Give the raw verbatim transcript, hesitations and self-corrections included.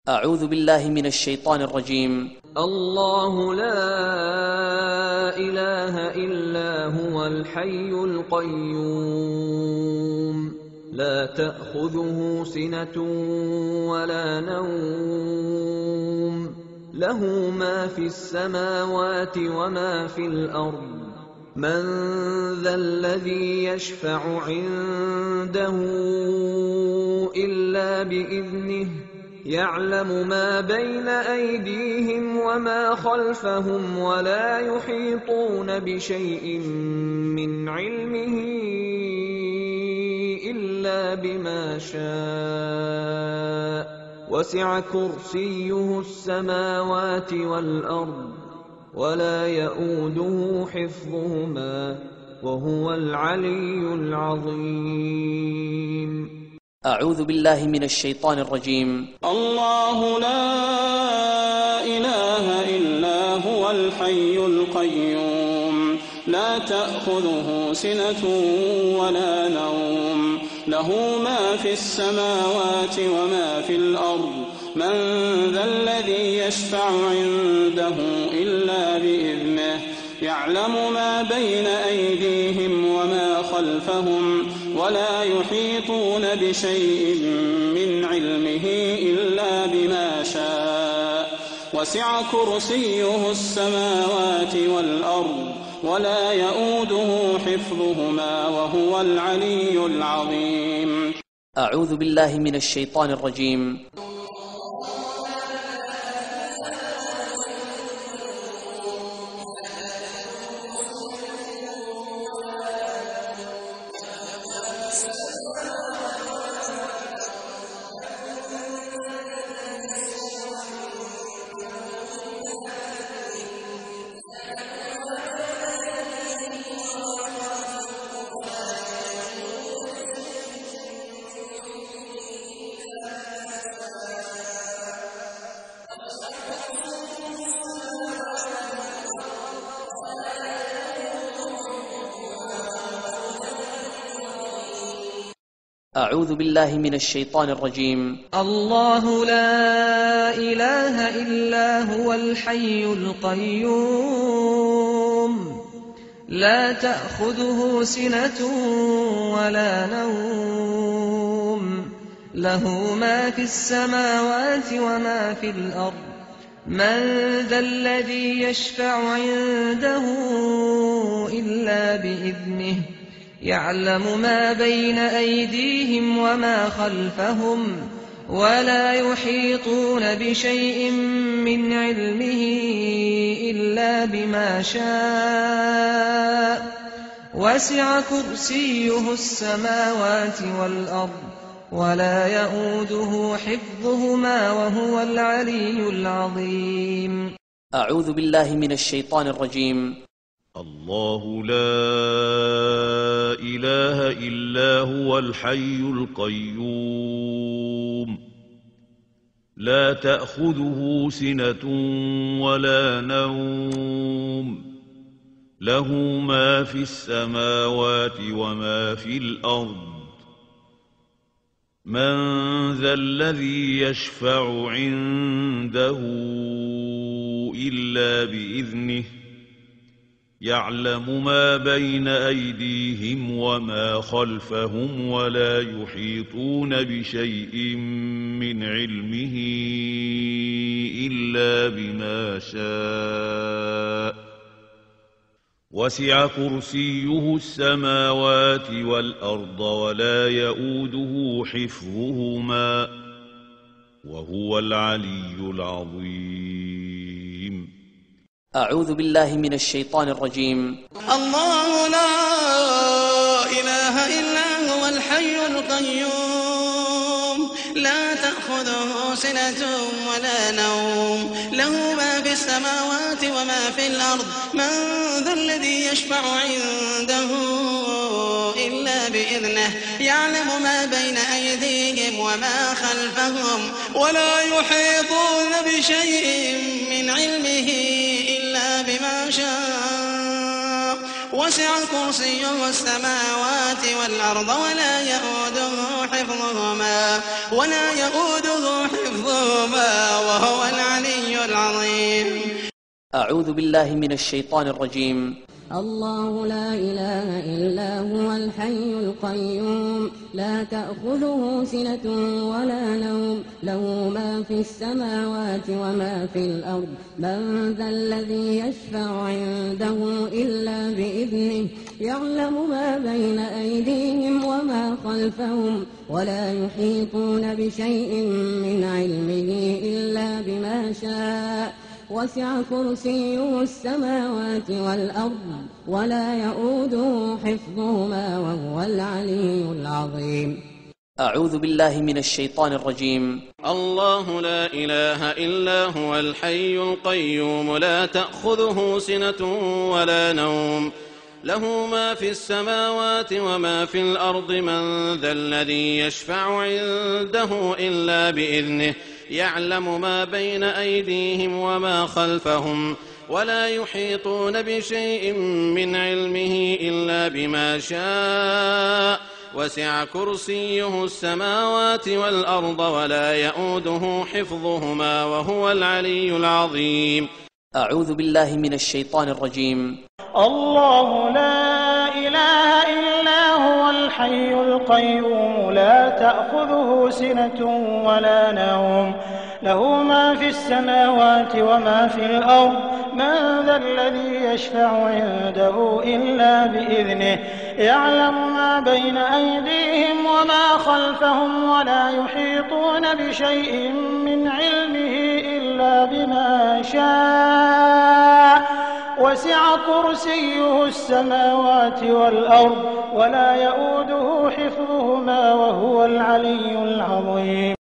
أعوذ بالله من الشيطان الرجيم. الله لا إله إلا هو الحي القيوم لا تأخذه سنة ولا نوم له ما في السماوات وما في الأرض من ذا الذي يشفع عنده إلا بإذنه يعلم ما بين أيديهم وما خلفهم ولا يحيطون بشيء من علمه إلا بما شاء وسع كرسيه السماوات والأرض ولا يئوده حفظهما وهو العلي العظيم. أعوذ بالله من الشيطان الرجيم. الله لا إله إلا هو الحي القيوم لا تأخذه سنة ولا نوم له ما في السماوات وما في الأرض من ذا الذي يشفع عنده إلا بإذنه يعلم ما بين أيديهم وما خلفهم ولا يحيطون بشيء من علمه إلا بما شاء وسع كرسيه السماوات والأرض ولا يئوده حفظهما وهو العلي العظيم. أعوذ بالله من الشيطان الرجيم. أعوذ بالله من الشيطان الرجيم. الله لا إله إلا هو الحي القيوم لا تأخذه سنة ولا نوم له ما في السماوات وما في الأرض من ذا الذي يشفع عنده إلا بإذنه يعلم ما بين أيديهم وما خلفهم ولا يحيطون بشيء من علمه إلا بما شاء وسع كرسيه السماوات والأرض ولا يئوده حفظهما وهو العلي العظيم. أعوذ بالله من الشيطان الرجيم. الله لا إله إلا هو الحي القيوم لا تأخذه سنة ولا نوم له ما في السماوات وما في الأرض من ذا الذي يشفع عنده إلا بإذنه يعلم ما بين أيديهم وما خلفهم ولا يحيطون بشيء من علمه إلا بما شاء وسع كرسيه السماوات والأرض ولا يئوده حفظهما وهو العلي العظيم. أعوذ بالله من الشيطان الرجيم. الله لا إله إلا هو الحي القيوم لا تأخذه سنة ولا نوم له ما في السماوات وما في الأرض من ذا الذي يشفع عنده إلا بإذنه يعلم ما بين أيديهم وما خلفهم ولا يحيطون بشيء من علمه إلا بما شاء وسع كرسيه السماوات والأرض ولا يئوده حفظهما ولا يئوده حفظهما أعوذ بالله من الشيطان الرجيم. الله لا إله إلا هو الحي القيوم لا تأخذه سنة ولا نوم له ما في السماوات وما في الأرض من ذا الذي يشفع عنده إلا بإذنه يعلم ما بين أيديهم وما خلفهم ولا يحيطون بشيء من علمه إلا بما شاء وسع كرسيه السماوات والأرض ولا يؤوده حفظهما وهو العلي العظيم. أعوذ بالله من الشيطان الرجيم. الله لا إله إلا هو الحي القيوم لا تأخذه سنة ولا نوم له ما في السماوات وما في الأرض من ذا الذي يشفع عنده إلا بإذنه يعلم ما بين أيديهم وما خلفهم ولا يحيطون بشيء من علمه إلا بما شاء وسع كرسيه السماوات والأرض ولا يؤوده حفظهما وهو العلي العظيم. أعوذ بالله من الشيطان الرجيم. الله لا إله إلا هو الحي القيوم لا تأخذه سنة ولا نوم له ما في السماوات وما في الأرض من ذا الذي يشفع عنده إلا بإذنه يعلم ما بين أيديهم وما خلفهم ولا يحيطون بشيء من علمه إلا بما شاء وسع كرسيه السماوات والأرض ولا يؤوده حفظهما وهو العلي العظيم.